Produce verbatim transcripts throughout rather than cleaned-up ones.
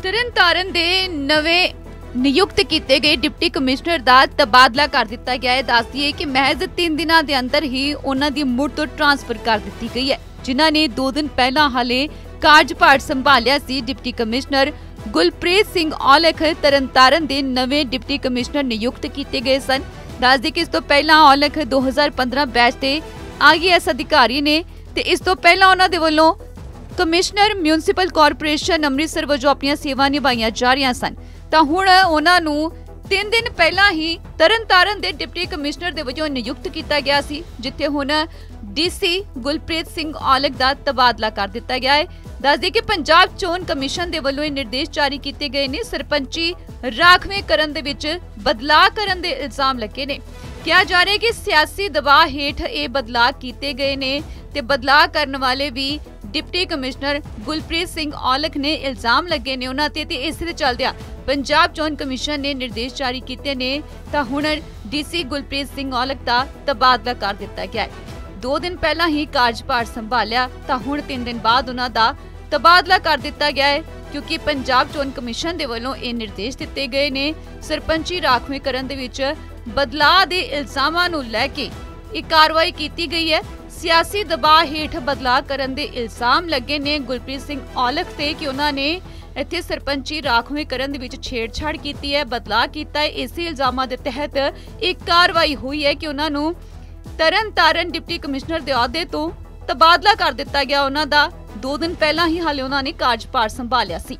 ਤਰਨਤਾਰਨ ਦੇ ਨਵੇਂ नियुक्त किए गए डिप्टी कमिश्नर का तबादला कर दिता गया है। दस दिए कि महज तीन दिनों के अंदर ही उन्हों की मुड़ तो ट्रांसफर कर दी गई है। जिन्हों ने दो दिन पहला हाले कार्यभार संभालिया सी। डिप्टी कमिश्नर गुलप्रीत सिंह औलख तरनतारण के नवे डिप्टी कमिश्नर नियुक्त किए गए सन। दस दी कि इस तो पहला औलख दो हज़ार पंद्रह बैच के आई ए एस अधिकारी ने ते इस तो पहला उन्होंने वालों कमिश्नर म्यूनसिपल कॉरपोरेशन अमृतसर वजों अपन सेवा निभाइया जा रही सन। ਤਾਂ ਹੁਣ ਉਹਨਾਂ ਨੂੰ तीन दिन पहला ही तरनतारण के डिप्टी कमिश्नर के वजों नियुक्त किया गया सी, जिथे हुण डीसी गुलप्रीत सिंह औलख का तबादला कर दिता गया है। दस दी कि पंजाब चोन कमीशन के वलों निर्देश जारी किए गए ने। सरपंची राखवें करन दे विच बदलाव करन दे इल्जाम लगे ने। कहा जा रहा है कि सियासी दबाव हेठ ये बदलाव किए गए ने ते बदलाव करने वाले भी डिप्टी कमिश्नर गुलप्रीत सिंह औलख ने इल्जाम लगे ने उन्हां ते। ते इस दे चलदिया पंजाब चोन कमीशन ने निर्देश जारी किए ने तां हुण डीसी गुलप्रीत सिंह औलख का तबादला कर दिता गया है। दो दिन पहला ही कार्यभार संभालिया तां हुण तीन दिन बाद उन्हां दा तबादला कर दिता गया है, क्योंकि पंजाब चोन कमीशन दे वल्लों ये निर्देश दिते गए ने। सरपंची राखवेंकरण दे विच बदलाव दे इल्जामां नूं लैके एक कार्रवाई की गई है। सियासी दबाव हेठ बदलाव करन दे इल्जाम लगे ने गुलप्रीत सिंह औलख ते कि उन्हां ने इत्थे सरपंची राखवेंकरण दे विच छेड़छाड़ की है, बदलाव किया है। इस इल्जामां दे तहत एक कार्रवाई हुई है कि उन्हां नूं तरनतारण डिप्टी कमिश्नर दे अहुदे तो तबादला कर दिता गया। उन्हां दा दो दिन पहला ही हाले उन्हां ने कार्यभार संभालिया सी।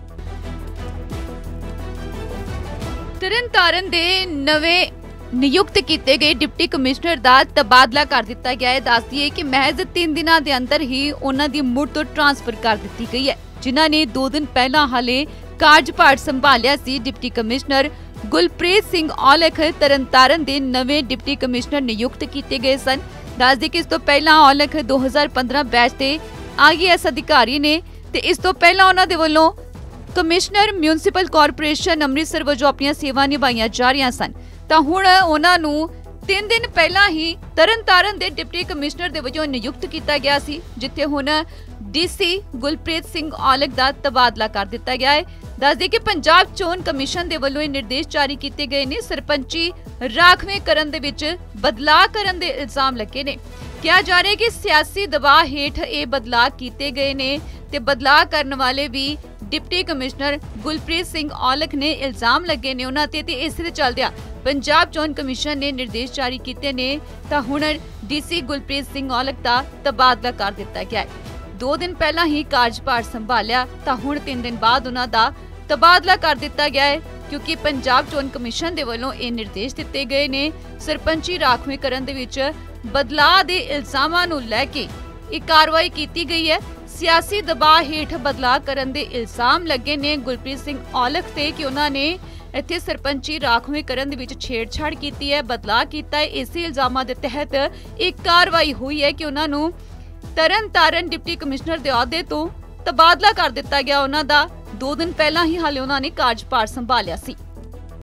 तरनतारण दे नवे नियुक्त किए गए डिप्टी कमिश्नर का तबादला कर दिता गया है। दस दिए कि महज तीन दिनों के अंदर ही उन्हों की मुड़ तो ट्रांसफर कर दी गई है। जिन्हों ने दो दिन पहला हाले कार्यभार संभालिया सी। डिप्टी कमिश्नर गुलप्रीत सिंह औलख तरनतारण के नवे डिप्टी कमिश्नर नियुक्त किए गए सन। दस दी कि इस तो पहला औलख दो हज़ार पंद्रह बैच के आई ए एस अधिकारी ने ते इस तो पहला उन्होंने वालों कमिश्नर म्यूनसिपल कॉरपोरेशन अमृतसर वजों अपन सेवा निभाइया जा रही सन। ਤਾਂ ਹੁਣ ਉਹਨਾਂ ਨੂੰ तीन दिन पहला ही तरनतारण के डिप्टी कमिश्नर के वजों नियुक्त किया गया सी, जिथे हुण डीसी गुलप्रीत सिंह औलख का तबादला कर दिता गया है। दस दी कि पंजाब चोन कमीशन के वलों निर्देश जारी किए गए ने। सरपंची राखवेंकरण दे विच बदलाव करन दे इल्जाम लगे ने। कहा जा रहा है कि सियासी दबाव हेठ ये बदलाव किए गए ने ते बदलाव करने वाले भी डिप्टी कमिश्नर गुलप्रीत सिंह औलख ने इल्जाम लगे ने उन्हां ते। ते इस दे चलदिया पंजाब चोन कमीशन ने निर्देश जारी किए ने तां हुण डीसी गुलप्रीत सिंह औलख का तबादला कर दिता गया है। दो दिन पहला ही कार्यभार संभालिया तां हुण तीन दिन बाद उन्हां दा तबादला कर दिता गया है, क्योंकि पंजाब चोन कमीशन दे वल्लों ये निर्देश दिते गए ने। सरपंची राखवेंकरण दे विच बदलाव दे इल्जामां नूं लैके एक कार्रवाई की गई है। सियासी दबाव हेठ बदलाव करन दे इल्जाम लगे ने गुलप्रीत सिंह औलख ते कि उन्हां ने इत्थे सरपंची राखवेंकरण दे विच छेड़छाड़ की है, बदलाव किया है। इस इल्जामां दे तहत एक कार्रवाई हुई है कि उन्हां नूं तरनतारण डिप्टी कमिश्नर दे अहुदे तो तबादला कर दिता गया। उन्हां दा दो दिन पहला ही हाले उन्हां ने कार्यभार संभालिया सी।